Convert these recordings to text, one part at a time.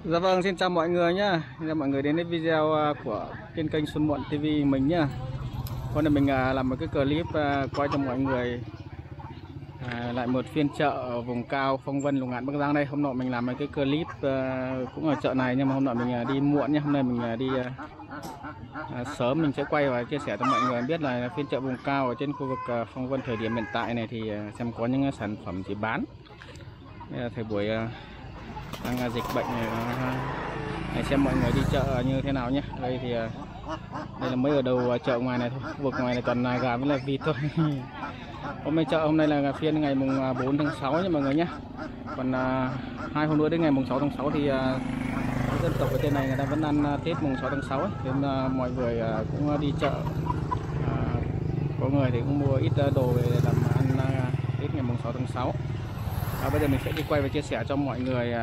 Dạ vâng, xin chào mọi người nhá. Xin chào mọi người đến với video của trên kênh Xuân Muộn TV mình nhá. Hôm nay mình làm một cái clip quay cho mọi người lại một phiên chợ ở vùng cao Phong Vân, Lục Ngạn, Bắc Giang đây. Hôm nọ mình làm một cái clip cũng ở chợ này, nhưng mà hôm nọ mình đi muộn nhá. Hôm nay mình đi sớm, mình sẽ quay và chia sẻ cho mọi người biết là phiên chợ vùng cao ở trên khu vực Phong Vân thời điểm hiện tại này thì xem có những sản phẩm gì bán. Đây là thời buổi đang dịch bệnh này, xem mọi người đi chợ như thế nào nhé. Đây thì đây là mới ở đầu chợ ngoài này thôi, khu vực ngoài này toàn gà với là vịt thôi. Hôm nay chợ hôm nay là phiên ngày mùng 4 tháng 6 nha mọi người nhé. Còn 2 hôm nữa đến ngày mùng 6 tháng 6 thì dân tộc ở trên này người ta vẫn ăn Tết mùng 6 tháng 6 ấy. Nên mọi người cũng đi chợ, có người thì cũng mua ít đồ về làm ăn Tết ngày mùng 6 tháng 6. Bây giờ mình sẽ đi quay và chia sẻ cho mọi người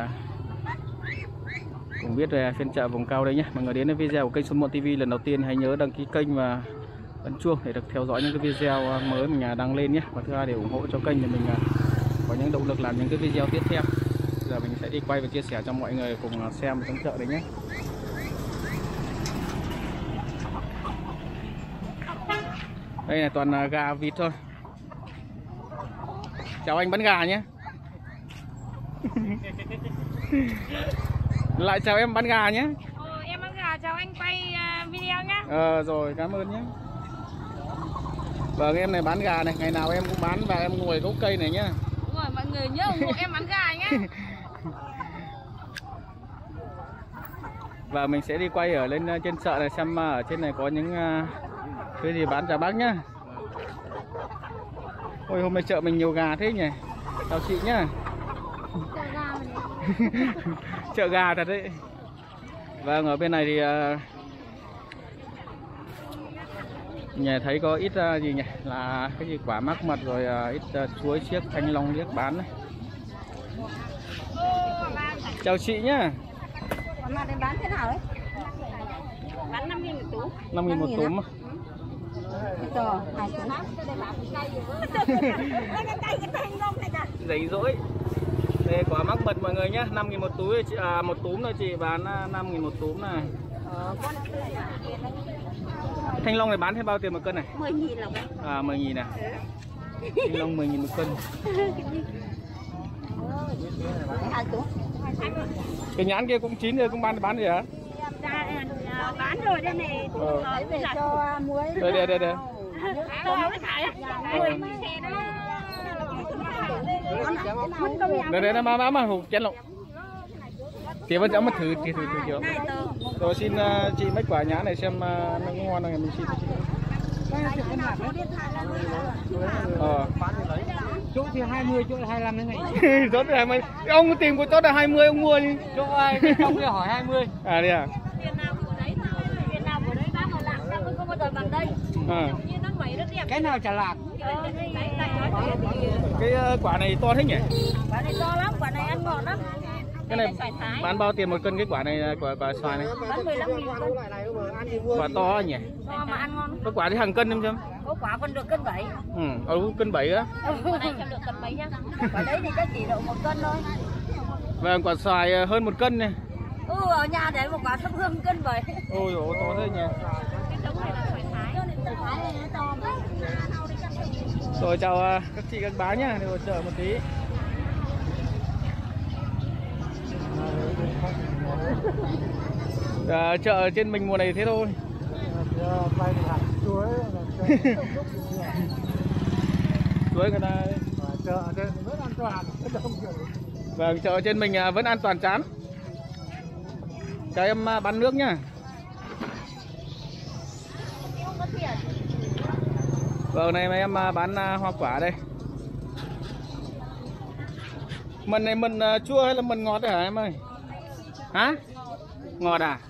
cùng biết về phiên chợ vùng cao đây nhé. Mọi người đến với video của kênh Xuân Muộn TV lần đầu tiên hãy nhớ đăng ký kênh và ấn chuông để được theo dõi những cái video mới mình đăng lên nhé. Và thứ hai để ủng hộ cho kênh để mình có những động lực làm những cái video tiếp theo. Giờ mình sẽ đi quay và chia sẻ cho mọi người cùng xem trong chợ đấy nhé. Đây là toàn gà vịt thôi. Chào anh bán gà nhé. Lại chào em bán gà nhé. Em bán gà, chào anh quay video nhé. Rồi, cảm ơn nhé. Vâng, em này bán gà này, ngày nào em cũng bán và em ngồi gốc cây này nhá. Đúng rồi, mọi người nhớ ủng hộ em bán gà nhé. Và mình sẽ đi quay ở lên trên chợ này xem ở trên này có những cái gì bán chào bác nhá. Ôi hôm nay chợ mình nhiều gà thế nhỉ. Chào chị nhá. Chợ gà thật đấy. Vâng, ở bên này thì nhà thấy có ít gì nhỉ, là cái gì quả mắc mật rồi ít chuối xiếc thanh long liếc bán đấy. Chào chị nhá. Còn mặt này bán thế nào đấy? Bán 5.000 một túm. 5.000 một túm. Rồi, 2 túm. Giấy dỗi. Đây quả mắc mật mọi người nhé, 5.000 một túi, một túm thôi chị bán 5.000 một túm này. Thanh long này bán thế bao tiền một cân này? 10.000 lộc. 10.000 à? Thanh long 10.000 một cân. Cái nhãn kia cũng chín rồi, cũng bán gì hả? Bán rồi đây này. Về cho muối. Đây. Đây nó má hụt chén lộn. Chị vẫn chẳng mất thử chưa? Rồi xin chị mấy quả nhãn này xem nó ngon này mình xin. Chỗ thì 20, chỗ 25 thế này. Chỗ thì 20. Ông tìm của chỗ là 20 ông mua đi. Chỗ ai trong kia hỏi 20. À đây à? Tiền nào của đấy thôi, tiền nào của đấy bác mà làm sao không bao giờ bằng đây. Như nó vẩy rất đẹp. Cái nào chả lạc. Cái quả này to thế nhỉ? Quả này to lắm, quả này ăn ngọt lắm. Cái này bán bao tiền một cân cái quả này, quả xoài này? Bán 15.000 cân. Quả to nhỉ? To mà ăn ngon. Có quả thì hàng cân không chứ? Có quả còn được cân 7. Cân 7 á? Quả này cho được cân mấy nhá. Quả đấy thì chắc chỉ độ 1 cân thôi. Vâng, quả xoài hơn 1 cân này. Ở nhà để một quả sắp hương cân 7. Ôi dồi, to thế nhỉ? Cái giống này là xoài thái. Xoài thái này nó to mà. Rồi chào các chị các bác nhá, đi hỗ trợ một tí. Chợ trên mình mùa này thế thôi. Chuối người ta Chợ trên vẫn an toàn. vâng, chợ trên mình vẫn an toàn chán. Chào em bán nước nhá. Vâng, này em bán hoa quả đây. Mần này mần chua hay là mần ngọt đấy hả em ơi? Hả? Ngọt à?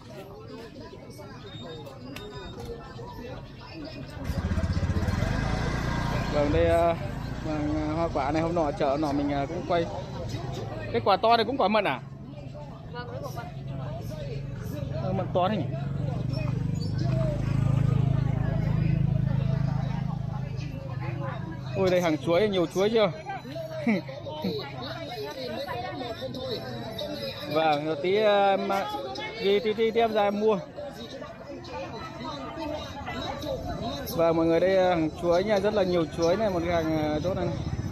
Vâng, đây hoa quả này hôm nọ chợ nọ mình cũng quay. Cái quả to này cũng quả mận à? Vâng, đấy quả mận. Mận to thế nhỉ? Ôi đây hàng chuối, nhiều chuối chưa? Vâng, rồi tí tí em ra em mua. Và mọi người đây hàng chuối nha, rất là nhiều chuối này, một cái hàng chỗ này.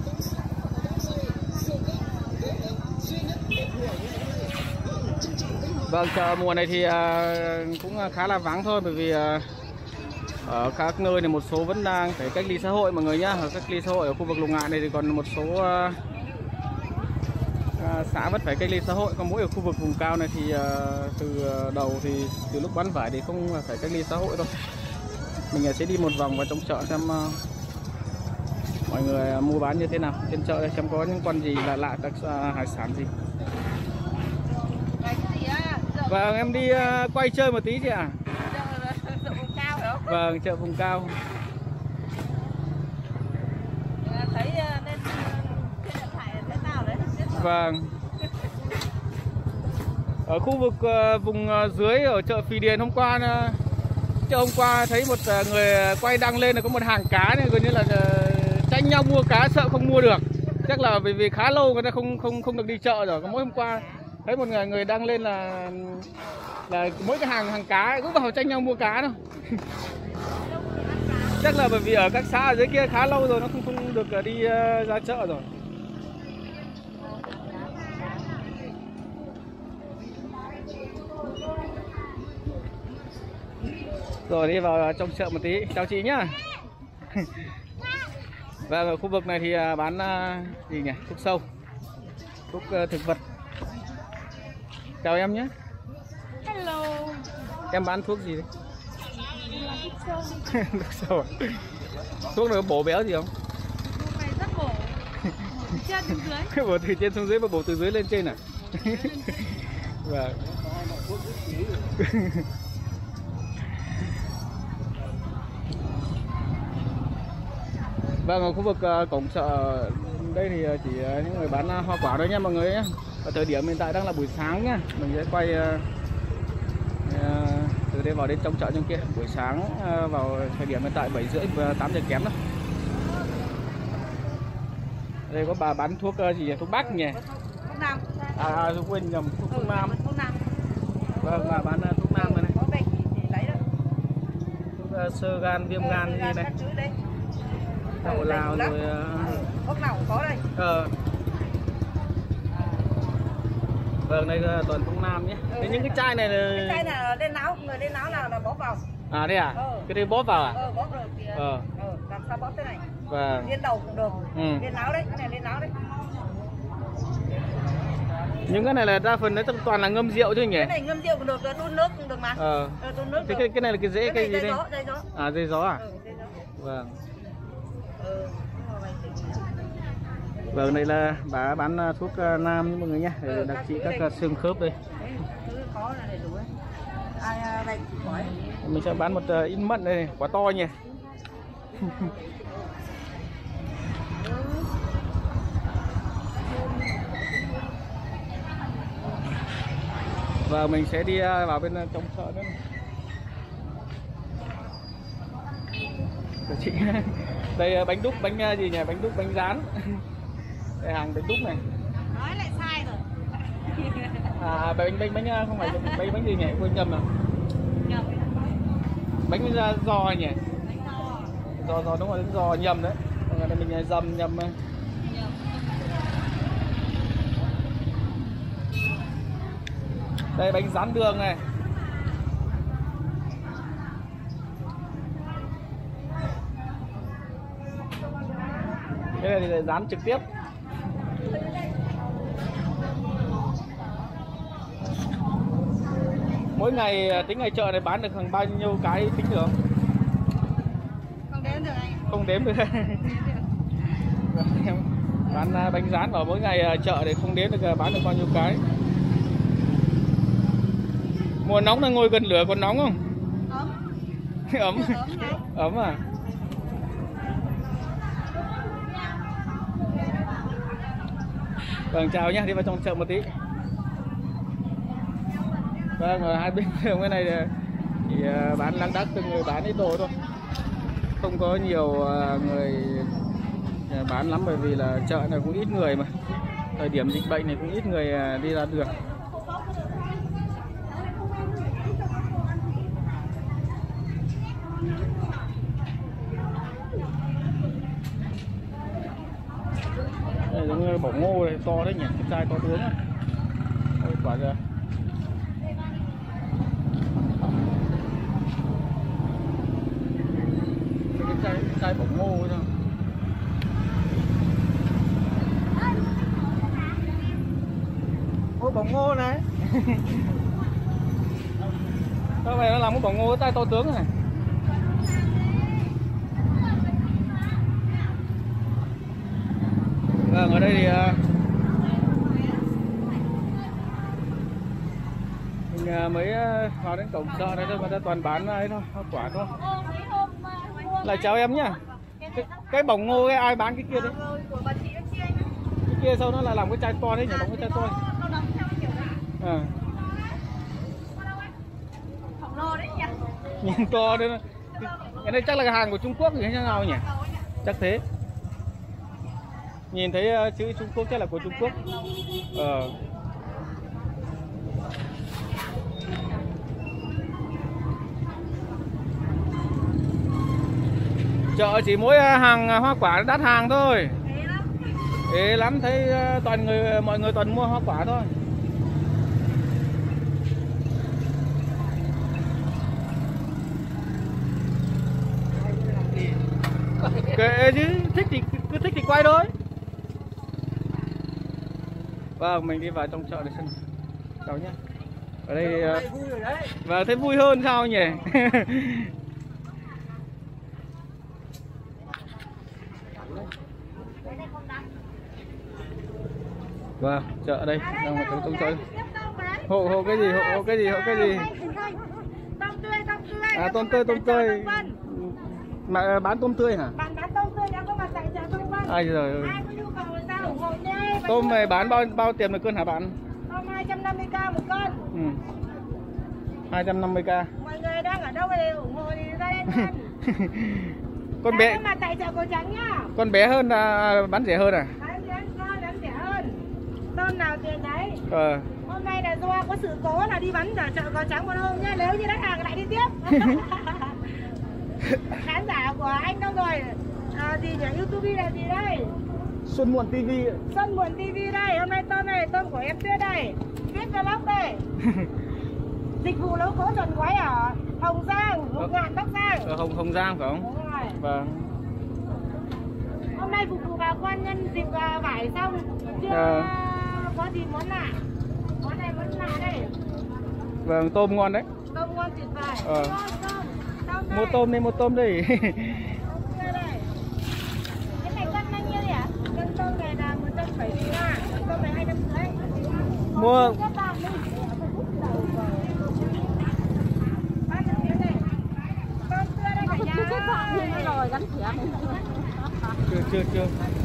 Vâng, chợ mùa này thì cũng khá là vắng thôi, bởi vì ở các nơi này một số vẫn đang phải cách ly xã hội mọi người nhá. Ở cách ly xã hội ở khu vực Lục Ngạn này thì còn một số xã vẫn phải cách ly xã hội, còn mỗi ở khu vực vùng cao này thì từ đầu thì từ lúc bán vải thì không phải cách ly xã hội đâu. Mình sẽ đi một vòng vào trong chợ xem mọi người mua bán như thế nào trên chợ đây, xem có những con gì lạ lạ, các hải sản gì. Vâng, em đi quay chơi một tí chị ạ. Chợ vùng cao phải không? Vâng, chợ vùng cao. Thấy nên điện thoại thế nào đấy? Vâng. Ở khu vực vùng dưới ở chợ Phì Điền hôm qua thấy một người quay đăng lên là có một hàng cá này gần như là tranh nhau mua cá, sợ không mua được. Chắc là vì khá lâu người ta không được đi chợ rồi. Còn mỗi hôm qua thấy một người đăng lên là mỗi cái hàng cá cũng vào tranh nhau mua cá đâu. Chắc là bởi vì ở các xã ở dưới kia khá lâu rồi nó không được đi ra chợ rồi. Rồi đi vào trong chợ một tí. Chào chị nhá. Và ở khu vực này thì bán gì nhỉ? Thuốc sâu, thuốc thực vật. Chào em nhé. Hello. Em bán thuốc gì đấy? Thuốc sâu. Thuốc này có bổ béo gì không? Thuốc này rất bổ. Bổ trên xuống dưới. Bổ từ trên xuống dưới và bổ từ dưới lên trên à? Vâng. Vâng, ở khu vực cổng chợ đây thì chỉ những người bán hoa quả thôi nha mọi người nhé. Ở thời điểm hiện tại đang là buổi sáng nhá. Mình sẽ quay từ đây vào đến trong chợ trong kia. Buổi sáng vào thời điểm hiện tại 7:30 và 8 giờ kém đó. Đây có bà bán thuốc gì nhỉ? Thuốc bắc nhỉ? Thuốc nam. Tôi quên nhầm, thuốc nam. Thuốc nam. Vâng, bà bán thuốc nam này. Có bệnh gì lấy đó. Thuốc sơ gan, viêm gan gì này. Đậu Lào rồi thuốc nào cũng có đây. Vâng, đây là toàn thuốc nam nhé. Thế những cái chai này là... Cái chai này là lên náo, người lên náo nào là bóp vào. À đây à? Cái đây bóp vào à? Bóp rồi thì làm sao bóp thế này. Vâng. Lên đầu cũng được. Lên náo đấy, cái này lên náo đấy. Những cái này là đa phần nó toàn là ngâm rượu chứ nhỉ? Cái này ngâm rượu cũng được, đun nước cũng được mà. Đun nước. Thế cái này là cái rễ cây gì đây? Dây gió. À, dây gió à? Dây gió. Vâng. Vâng, đây là bà bán thuốc nam như mọi người nhé, đặc trị các xương khớp đây. Mình sẽ bán một ít mận đây, quả to nhỉ. Và mình sẽ đi vào bên trong chợ nữa. Chị đây bánh đúc, bánh gì nhỉ? Bánh đúc, bánh rán. Đây hàng bánh đúc này. Nói lại sai rồi. Bánh không phải bánh gì nhỉ? Quên nhầm à? Nhầm. Bánh giò nhỉ? Bánh giò. Giò đúng rồi, bánh giò nhầm đấy. Đây mình dầm nhầm. Đây bánh rán đường này. Cái này thì dán trực tiếp. Mỗi ngày tính ngày chợ này bán được khoảng bao nhiêu cái tính được không? Không đếm được anh. Không đếm được. Bán bánh rán vào mỗi ngày chợ để không đếm được bán được bao nhiêu cái. Mùa nóng là ngồi gần lửa còn nóng không? Ấm. Ấm à? Vâng, chào nhé, đi vào trong chợ một tí. Vâng, ở hai bên đường cái này thì bán lác đác, từng người bán ít đồ thôi. Không có nhiều người bán lắm, bởi vì là chợ này cũng ít người mà. Thời điểm dịch bệnh này cũng ít người đi ra đường. bỏng ngô này to đấy nhỉ, cái chai to tướng á. Ôi quả kìa. Cái chai bỏng ngô ấy thôi. Ôi bỏng ngô này. Các bạn nó làm cái bỏng ngô cái chai to tướng này. Vâng, ở đây thì mình mới vào đến cổng chợ này thôi, người ta toàn bán ấy thôi, hoa quả thôi. Lại chào em nhá. Cái bỏng ngô cái ai bán cái kia đấy? Cái kia sau nó là làm cái chai to đấy nhỉ, đóng cái chai to. À. Nhìn to đấy. Cái này chắc là hàng của Trung Quốc thì thế nào nhỉ? Chắc thế. Nhìn thấy chữ Trung Quốc chắc là của Trung Quốc. Chợ chỉ mỗi hàng hoa quả đắt hàng thôi. Ế lắm, thấy toàn mọi người toàn mua hoa quả thôi. Kệ chứ, thích thì cứ thích thì quay thôi. Vâng, mình đi vào trong chợ để xem. Chào nhé. Ở đây và thấy vui hơn sao nhỉ? Vâng, chợ đây, đang một trong chợ. Hộ cái gì? Hộ cái gì? Hộ cái gì? Tôm tươi. À, tôm tươi. Mà bán tôm tươi hả? Bán tôm tươi đang có mặt tại chợ Đông Vân. Ai rồi? Ai có nhu cầu người ta ủng hộ nhé. Tôm này bán bao tiền một cân hả bạn? Tôm 250k một cân. 250k. Mọi người đang ở đâu thì ủng hộ thì ra đây ăn. Con bé. Có mặt tại chợ Cổ Trắng nhá. Con bé hơn bán rẻ hơn à? Bán rẻ hơn. Tôm nào tiền đấy. Hôm nay là do có sự cố là đi bắn ở chợ Cổ Trắng một hôm nhá, nếu như khách hàng lại đi tiếp. Khán giả của anh đâu rồi? Gì nhỉ? YouTube là gì đây? Xuân Muộn TV. Xuân Muộn TV đây. Hôm nay tôm này, tôm của em Tuyết đây. Tuyết Vlog đây. Dịch vụ nấu cỗ chuẩn quái ở Hồng Giang, Hồng Ngạn, Bắc Giang. Ở Hồng Giang phải không? Đúng rồi. Vâng. Hôm nay phục vụ bà con nhân dịp vải xong chưa có gì món lạ. Món này món lạ đây. Vâng, tôm ngon đấy. Tôm ngon tuyệt vời. Mua tôm đi, mua tôm đi. Cái này cân bao nhiêu vậy ạ? Cân tôm này là 170 nghìn, tôm này 250. Mua. Rồi gắn thẻ. Chưa.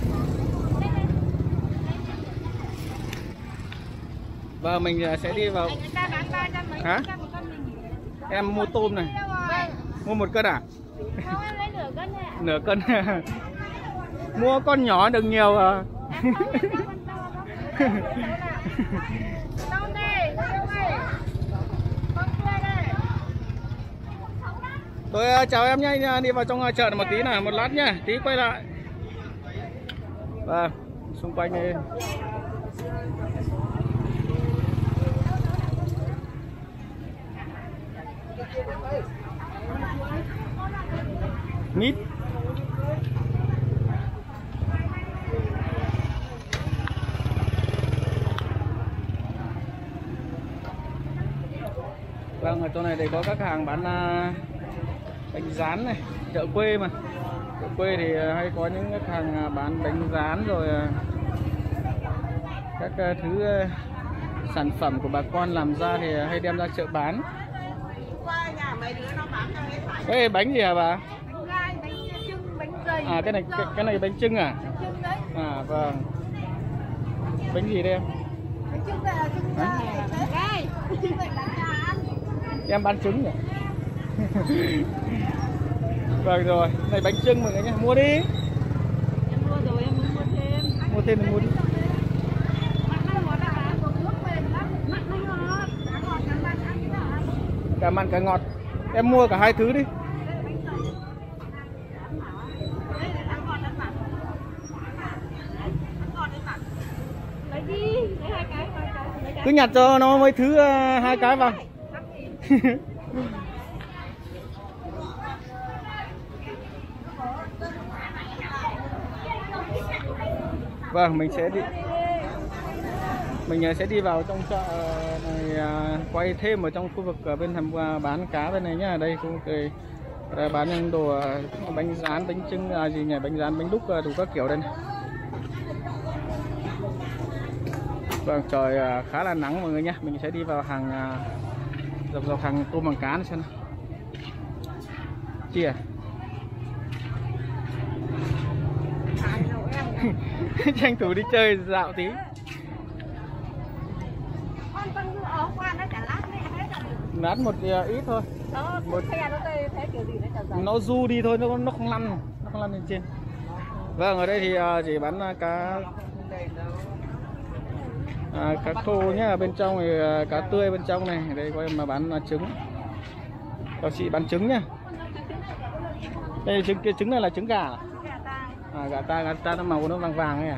Và mình sẽ đi vào. Hả? Em mua tôm này. Mua 1 cân à? Không, em lấy nửa cân thôi ạ. Nửa cân. Mua con nhỏ đừng nhiều à. Tôm đây, con tươi đây. Tôi chào em nhé, đi vào trong chợ một tí nào, một lát nhá, tí quay lại. Vâng, xung quanh đây. Mít. Vâng, ở chỗ này thì có các hàng bán bánh rán này, chợ quê mà. Chợ quê thì hay có những các hàng bán bánh rán rồi các thứ sản phẩm của bà con làm ra thì hay đem ra chợ bán. Cái bánh gì hả bà? Bánh gai, bánh chưng, bánh dày. À cái này bánh chưng à? Bánh chưng đấy. À vâng. Bánh gì đây em? Bánh chưng này là chưng gai. Bánh chưng này là trà ăn. Em bán trứng nhỉ? Vâng rồi, này bánh chưng mọi người nhé, mua đi. Em mua rồi, em muốn mua thêm. Mua thêm thì mua đi. Mặn nó ngọt là một nước mềm lắm. Mặn nó ngọt, cá ngọt, cá mặn ăn cái nào ăn. Cả mặn cả ngọt. Em mua cả hai thứ đi. Cứ nhặt cho nó mấy thứ hai cái vào. Vâng, mình sẽ đi vào trong chợ này, quay thêm ở trong khu vực ở bên hầm bán cá bên này nhá. Đây cũng bán những đồ bánh rán, bánh chưng gì nhỉ, bánh rán, bánh đúc đủ các kiểu đây này. Vâng, trời khá là nắng mọi người nhé. Mình sẽ đi vào hàng dọc hàng tôm bằng cá này xem nào. Chia tranh thủ đi chơi dạo tí. Nát một ít thôi. Nó du đi thôi, nó không lăn lên trên. Vâng, ở đây thì chỉ bán cá khô nhá, bên trong thì cá tươi bên trong này. Đây có em mà bán trứng. Các chị bán trứng nhá. Đây trứng này là trứng gà. Gà ta nó màu nó vàng vàng ấy à.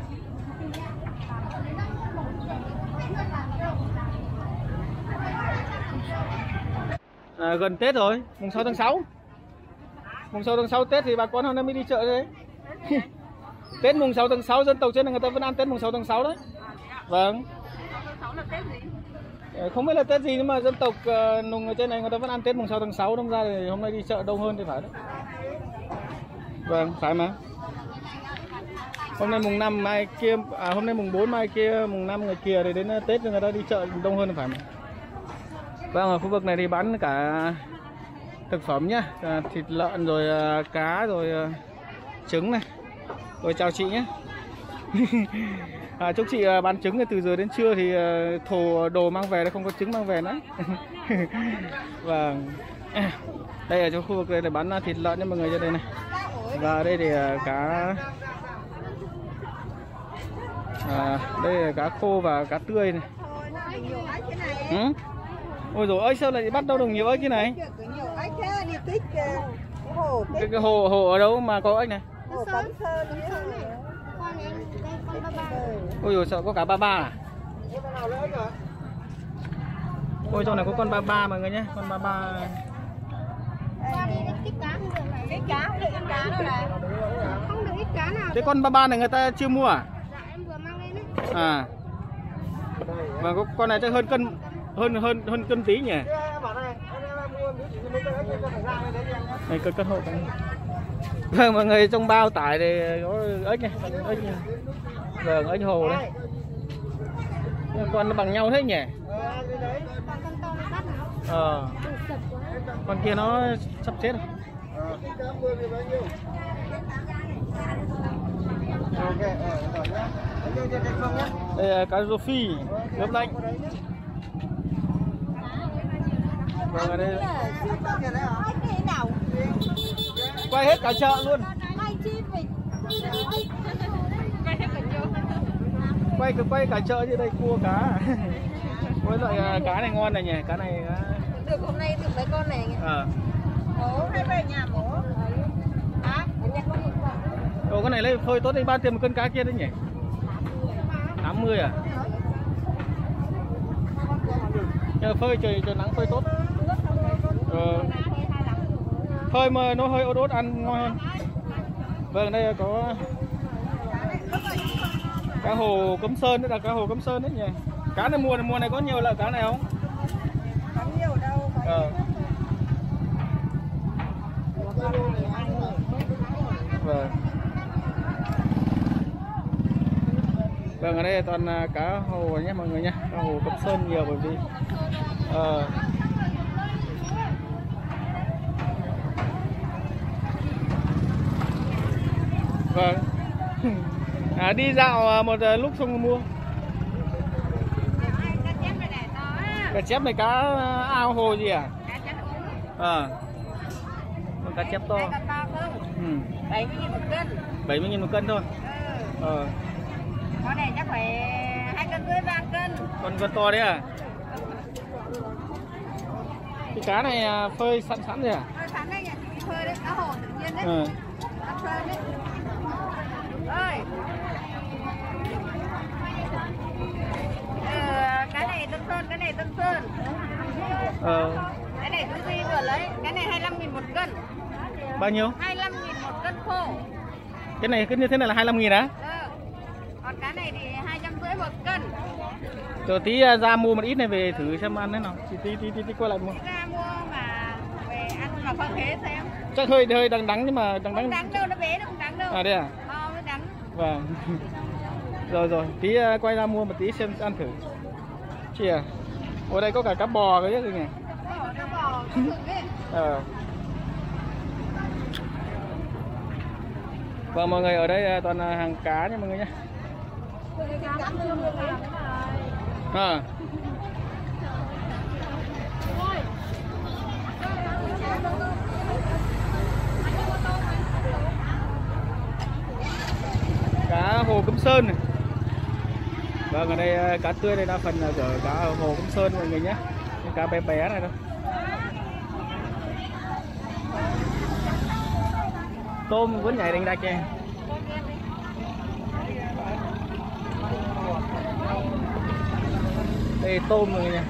Gần Tết rồi, mùng 6 tháng 6. Mùng 6 tháng 6 Tết thì bà con hôm nay mới đi chợ đấy. Tết mùng 6 tháng 6 dân tộc trên này người ta vẫn ăn Tết mùng 6 tháng 6 đấy. Vâng. Không biết là Tết gì nhưng mà dân tộc Nùng ở trên này người ta vẫn ăn Tết mùng 6 tháng 6, đâm ra thì hôm nay đi chợ đông hơn thì phải đấy. Vâng, phải mà. Hôm nay mùng 5 mai kia, hôm nay mùng 4 mai kia, mùng 5 người kia thì đến Tết người ta đi chợ đông hơn thì phải mà. Vâng, ở khu vực này thì bán cả thực phẩm nhá, thịt lợn rồi cá rồi trứng này. Rồi chào chị nhé. Chúc chị bán trứng từ giờ đến trưa thì thổ đồ mang về, không có trứng mang về nữa. Vâng. Đây ở trong khu vực này để bán thịt lợn nha mọi người, cho đây này. Và đây thì cá đây là cá khô và cá tươi này. Ôi dồi ơi, sao lại bắt đâu được nhiều ếch thế này? Cái hồ ở đâu mà có ếch này? Ôi dồi, sợ có cả ba ba à? Ôi trong này có con ba ba mọi người nhé, con ba ba. Cái cá không được ăn cá đâu này. Không được ít cá nào. Thế con ba ba này người ta chưa mua à? Dạ em vừa mang lên đấy. À. Và con này chắc hơn cân tí nhỉ? Này cân hộ. Vâng mọi người, trong bao tải thì có ếch này, ếch này. Vâng, ếch hồ đấy. Con nó bằng nhau thế nhỉ? Con kia nó sắp chết rồi. Đây là cá rô phi nước lạnh. Vâng, ở đây quay hết cả chợ luôn. Quay cả chợ như đây, cua cá. Với loại cá này ngon này nhỉ, cá này được hôm nay được mấy con này. Bố hay về nhà bố. Ồ, con này lấy phơi tốt đến bao tiền một cân cá kia đấy nhỉ? 80 à? Nhờ phơi trời nắng phơi tốt. Phơi mà nó hơi ốt ăn ngon hơn. Vâng, đây có cá hồ Cấm Sơn, đó là cá hồ Cấm Sơn đấy nhỉ. Cá này mùa này có nhiều loại cá này không? Không nhiều đâu. Vâng. Vâng, ở đây toàn cá hồ nhé mọi người nhé, cá hồ Cấm Sơn nhiều bởi vì vâng. Đi dạo một lúc xong mua. Cá chép này cá ao hồ gì à? Cá chép to. 70.000 một cân. 70.000 một cân thôi. Con này chắc phải 2,5 cân, 3 cân. Con to đấy à? Cái cá này phơi sẵn rồi à? Phơi sẵn đây nhỉ, phơi đấy, cá hồ tự nhiên đấy. Phơi đấy. Ơi. Cái này được Tân Sơn. Cái này chú Duy vừa lấy, cái này 25.000 một cân. Bao nhiêu? 25.000 một cân khô. Cái này cứ như thế này là 25.000 á? Còn cái này thì 250 một cân. Rồi tí ra mua một ít này về thử xem ăn thế nào. Tí quay lại mua. Ra mua mà về ăn mà không thế xem. Chắc hơi đắng đắng nhưng mà đắng. Không đắng đâu, nó bé nó không đắng đâu. À đây à? Nó đắng. Vâng. Rồi, tí quay ra mua một tí xem ăn thử. Chị à? Ở đây có cả cá bò cái chứ nhỉ? Cá bò, Vâng, mọi người ở đây toàn là hàng cá nha mọi người nhé. Cá hồ Cấm Sơn này. Vâng, ở đây cá tươi đây đa phần là ở cá hồ Cấm Sơn mọi người nhé. Cái cá bé bé này thôi. Tôm vẫn nhảy đành đạch kìa. Đây tôm rồi nha.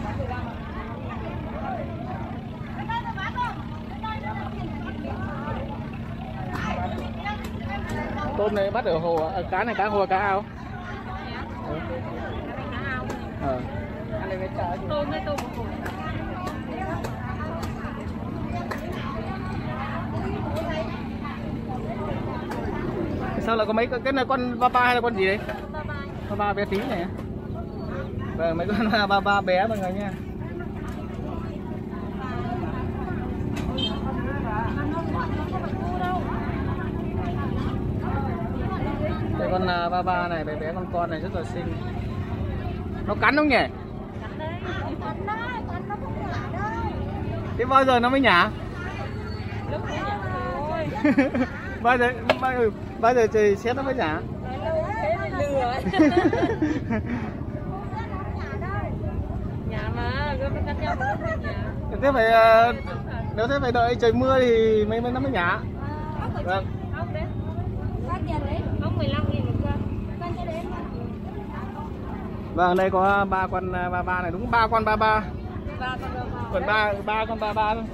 Tôm này bắt ở hồ, cá này cá hồ cá ao. Tôm hay tôm hồ. Sao lại có mấy cái này con ba hay là con gì đấy? Ba bé tí này. Vâng, mấy con ba bé mọi người nha. Đây con ba này bé con này rất là xinh. Nó cắn không nhỉ? Thế bao giờ nó mới nhả? Bao giờ trời xét nó mới nhả? Thế phải nếu thế phải đợi trời mưa thì nó mới nhả. Vâng. Vâng, đây có 3 con ba này, đúng 3 con ba. Còn ba con ba thôi.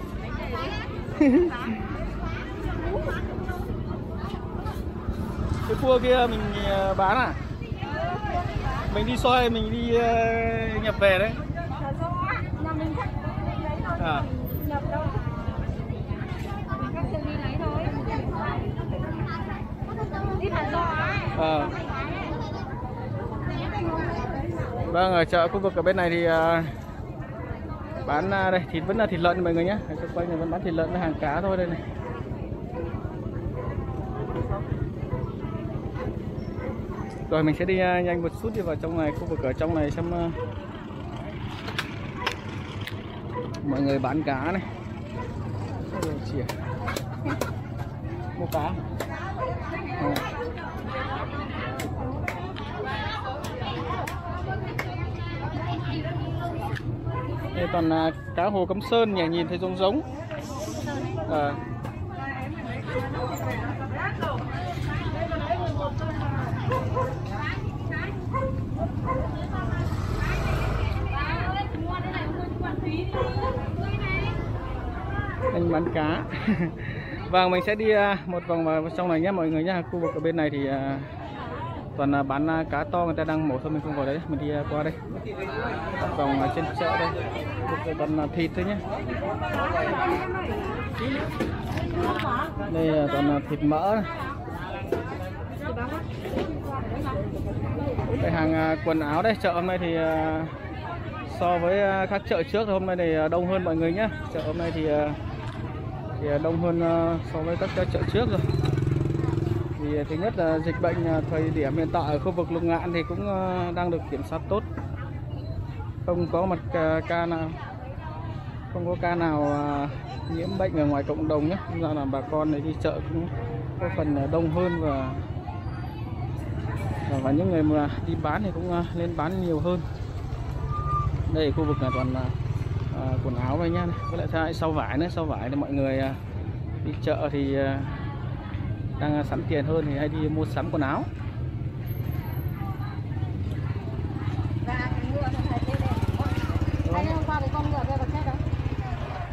Cái cua kia mình bán à? Mình đi soi, mình đi nhập về đấy. À. Vâng, ở chợ khu vực ở bên này thì bán đây thịt vẫn là thịt lợn mọi người nhé. Ở xung quanh này vẫn bán thịt lợn với hàng cá thôi đây này. Rồi mình sẽ đi nhanh một chút đi vào trong này, khu vực ở trong này xem mọi người bán cá này. Mua cá. Đây toàn là cá hồ Cấm Sơn nhỉ, nhìn thấy giống. Anh bán cá. Vâng, mình sẽ đi một vòng vào trong này nhé mọi người nhé. Khu vực ở bên này thì toàn là bán cá to, người ta đang mổ thôi, mình không vào đấy, mình đi qua đây. Vòng trên chợ đây, toàn là thịt thôi nhé. Đây là toàn là thịt mỡ này. Đây hàng quần áo đây, chợ hôm nay thì so với các chợ trước thì hôm nay thì đông hơn mọi người nhé. Chợ hôm nay thì đông hơn so với các chợ trước rồi. Thì thứ nhất là dịch bệnh thời điểm hiện tại ở khu vực Lục Ngạn thì cũng đang được kiểm soát tốt, không có ca nào nhiễm bệnh ở ngoài cộng đồng nhé. Ra là bà con này đi chợ cũng có phần đông hơn và những người mà đi bán thì cũng lên bán nhiều hơn. Đây khu vực này toàn là quần áo đây nhá, với lại sau vải nữa, sau vải thì mọi người đi chợ thì đang sắm tiền hơn thì hay đi mua sắm quần áo.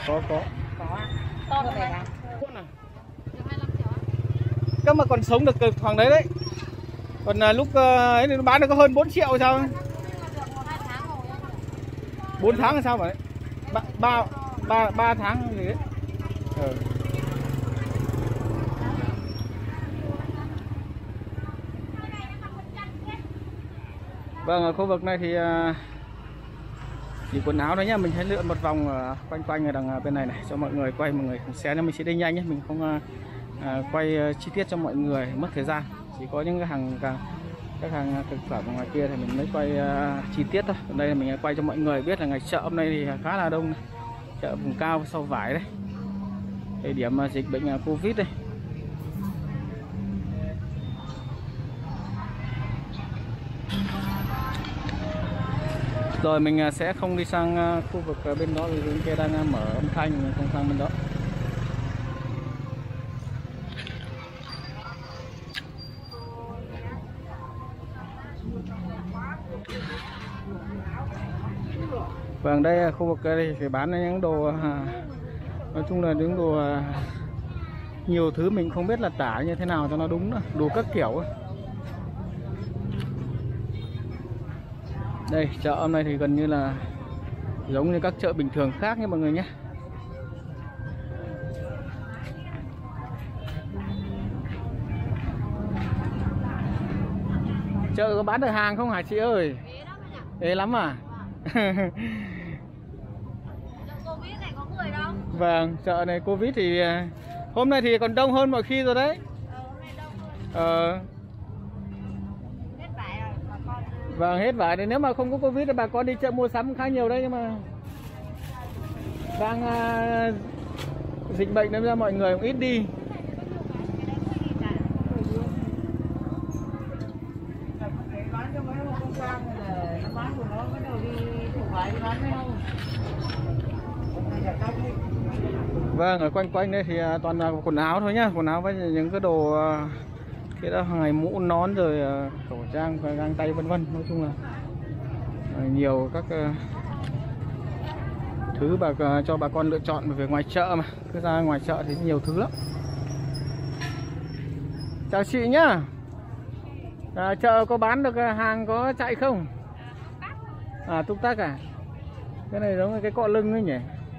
Có. To được này à? Cơ mà còn sống được khoảng đấy đấy. Còn lúc ấy nó bán được có hơn 4 triệu sao? 4 tháng là sao vậy? 3 tháng gì đấy. Vâng, ở khu vực này thì chỉ quần áo thôi nhá, mình hãy lượn một vòng quanh ở đằng bên này này cho mọi người quay, mọi người xé nên mình sẽ đi nhanh nhé, mình không quay chi tiết cho mọi người mất thời gian. Chỉ có những cái các hàng thực phẩm ngoài kia thì mình mới quay chi tiết thôi. Ở đây là mình quay cho mọi người biết là ngày chợ hôm nay thì khá là đông này. Chợ vùng cao sau vải đây, thời điểm dịch bệnh Covid đây. Rồi mình sẽ không đi sang khu vực bên đó vì bên kia đang mở âm thanh, mình không sang bên đó. Vâng, đây khu vực đây thì bán những đồ nói chung là những đồ nhiều thứ mình không biết là tả như thế nào cho nó đúng nữa, đồ các kiểu ấy. Đây, chợ hôm nay thì gần như là giống như các chợ bình thường khác nha mọi người nhé. Chợ có bán được hàng không hả chị ơi? Ế lắm à? Covid này có người đâu? Vâng, chợ này Covid thì hôm nay thì còn đông hơn mọi khi rồi đấy. Hôm nay đông hơn. Hết vải rồi bà con. Vâng, hết vải. Nếu mà không có Covid thì bà con đi chợ mua sắm khá nhiều đấy, nhưng mà đang dịch bệnh nên ra mọi người cũng ít đi. Vâng, ở quanh đây thì toàn là quần áo thôi nhá, quần áo với những cái đồ kia đó, hàng ngày mũ nón rồi khẩu trang và găng tay vân vân, nói chung là nhiều các thứ cho bà con lựa chọn về ngoài chợ mà, cứ ra ngoài chợ thì nhiều thứ lắm. Chào chị nhá. Chợ có bán được hàng có chạy không? Túc tắc à? Cái này giống như cái cọ lưng ấy nhỉ.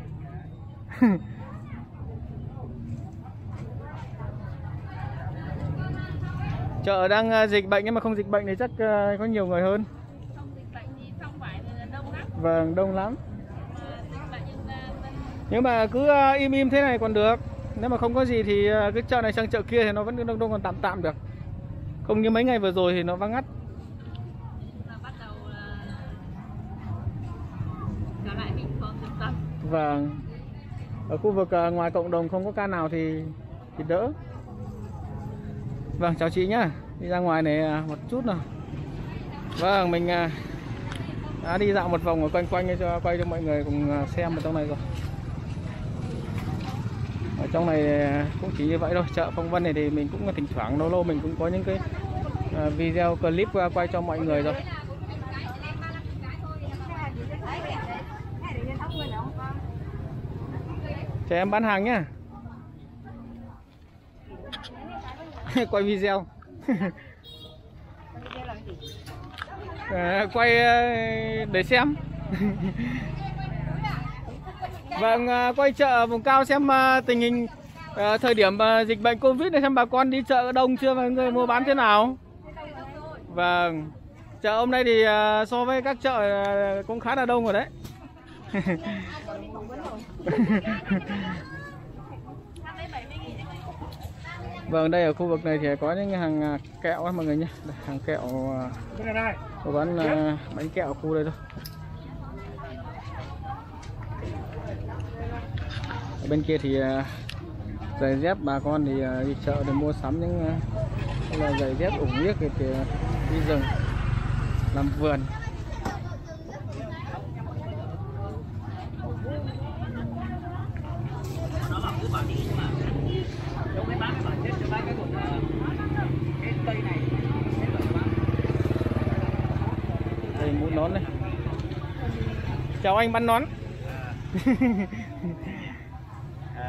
Chợ đang dịch bệnh nhưng mà không dịch bệnh thì chắc có nhiều người hơn. Không dịch bệnh thì không phải là đông lắm. Vâng, đông lắm. Nhưng mà cứ im thế này còn được. Nếu mà không có gì thì cái chợ này sang chợ kia thì nó vẫn đông còn tạm được. Không như mấy ngày vừa rồi thì nó vắng ngắt. Bắt đầu trở lại bình thường dần dần. Vâng. Ở khu vực ngoài cộng đồng không có ca nào thì đỡ. Vâng, chào chị nhá. Đi ra ngoài này một chút nào. Vâng, mình đã đi dạo một vòng ở quanh cho quay cho mọi người cùng xem ở trong này rồi. Ở trong này cũng chỉ như vậy thôi. Chợ Phong Vân này thì mình cũng thỉnh thoảng lâu mình cũng có những cái video clip quay cho mọi người rồi. Cho em bán hàng nhá. Quay video. Quay để xem. Vâng, quay chợ vùng cao xem tình hình thời điểm dịch bệnh Covid này, xem bà con đi chợ đông chưa và người mua bán thế nào. Vâng, chợ hôm nay thì so với các chợ cũng khá là đông rồi đấy. Vâng, đây ở khu vực này thì có những hàng kẹo á mọi người nhé. Đây, hàng kẹo có bán bánh kẹo ở khu đây thôi. Ở bên kia thì giày dép bà con thì đi chợ để mua sắm những là giày dép ủng liếc thì đi rừng làm vườn. Đây mũ nón này. Chào anh bán nón.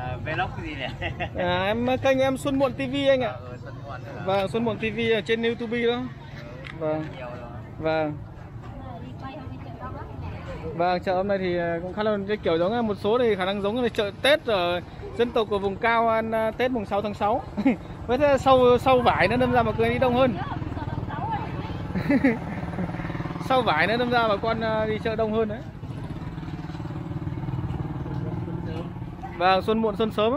vlog cái gì này? Kênh em Xuân Muộn TV anh ạ. Xuân Muộn đó. Vâng, Xuân Muộn TV ở trên YouTube đó. Vâng. Vâng. Vâng, chợ hôm nay thì cũng khá là cái kiểu giống, một số thì khả năng giống như chợ Tết ở dân tộc của vùng cao ăn Tết mùng 6 tháng 6. Với thế sau vải nữa đâm ra mà cười đi đông hơn. Sau vải nữa đâm ra bà con đi chợ đông hơn đấy. Vâng, xuân muộn xuân sớm á.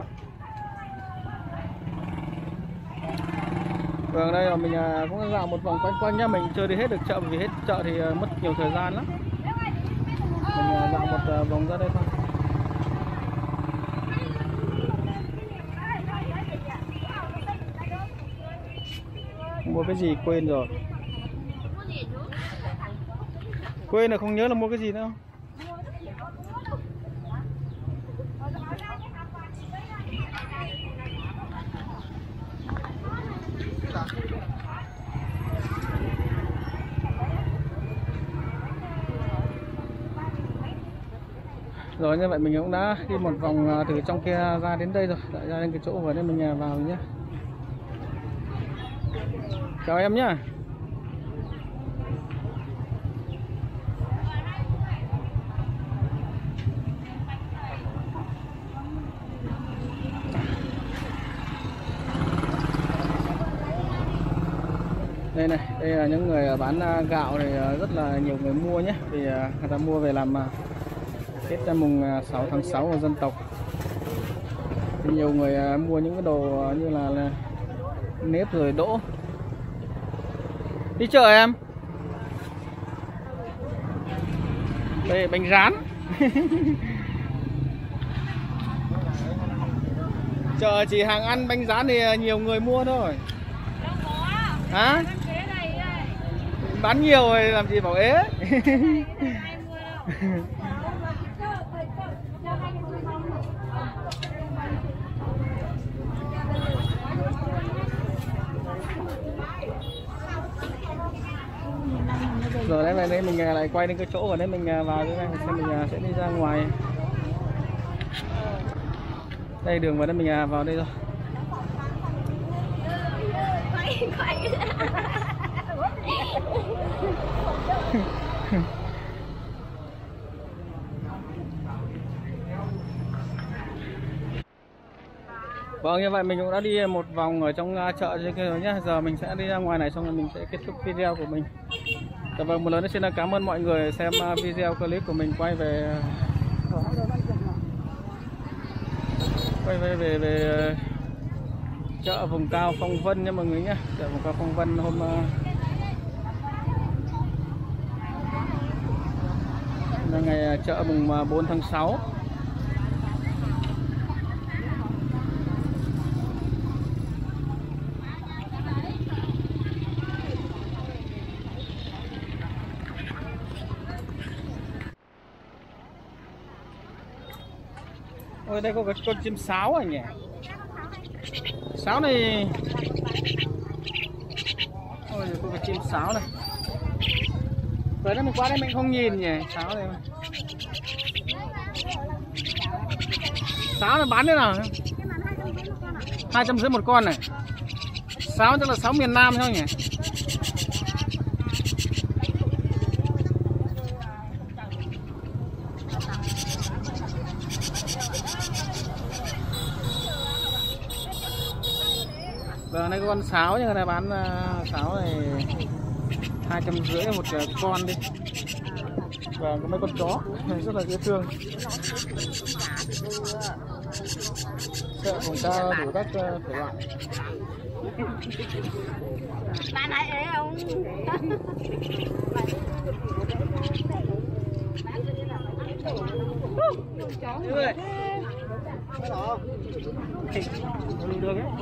Vâng, đây là mình cũng dạo một vòng quanh quanh nhá, mình chưa đi hết được chợ vì hết chợ thì mất nhiều thời gian lắm. Mình dạo một vòng ra đây thôi. Mua cái gì quên rồi. Quên là không nhớ là mua cái gì nữa không? Rồi như vậy mình cũng đã đi một vòng từ trong kia ra đến đây rồi, ra đến cái chỗ vừa đây mình vào nhé. Chào em nhé. Đây này, đây là những người bán gạo này, rất là nhiều người mua nhé, vì người ta mua về làm Tết mùng 6 tháng 6 của dân tộc. Thì nhiều người mua những cái đồ như là nếp rồi đỗ. Đi chợ em. Đây bánh rán. Chợ chỉ hàng ăn bánh rán thì nhiều người mua thôi. Hả? Bán nhiều rồi làm gì bảo ế. Rồi đấy, đây mình lại quay đến cái chỗ ở đây mình vào đây xem mình sẽ đi ra ngoài. Đây đường vào đây mình vào đây rồi. Vâng, như vậy mình cũng đã đi một vòng ở trong chợ trên kia rồi nhé. Giờ mình sẽ đi ra ngoài này xong rồi mình sẽ kết thúc video của mình. Vâng, một lần nữa xin cảm ơn mọi người xem video clip của mình quay về chợ vùng cao Phong Vân nha mọi người nhé. Chợ vùng cao Phong Vân hôm là ngày chợ mùng 4 tháng 6. Ôi đây có cái con chim sáo à nhỉ? Sáo này. Ôi có cái chim sáo này. Vừa nãy mình qua đây mình không nhìn nhỉ, sáo này. Sáo này bán thế nào? 250 một con này. Sáo chắc là sáo miền Nam thôi nhỉ? Vâng, đây có con sáo nhưng người ta bán sáo này 250 một con đi. Và có mấy con chó rất là dễ thương. Chợ vùng cao đủ các thể loại. Bạn hãy ế không? Ơi. Được đấy.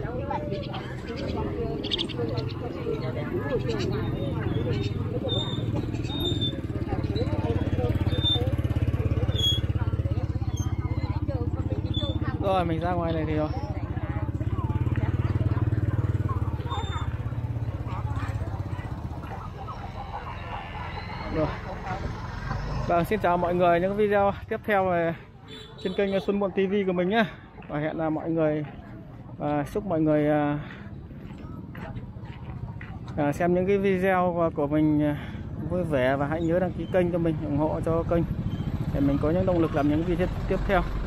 Rồi mình ra ngoài này thì rồi. Rồi. Vâng, xin chào mọi người, những video tiếp theo về trên kênh Xuân Muộn TV của mình nhá. Và hẹn là mọi người và chúc mọi người xem những cái video của mình vui vẻ, và hãy nhớ đăng ký kênh cho mình, ủng hộ cho kênh để mình có những động lực làm những video tiếp theo.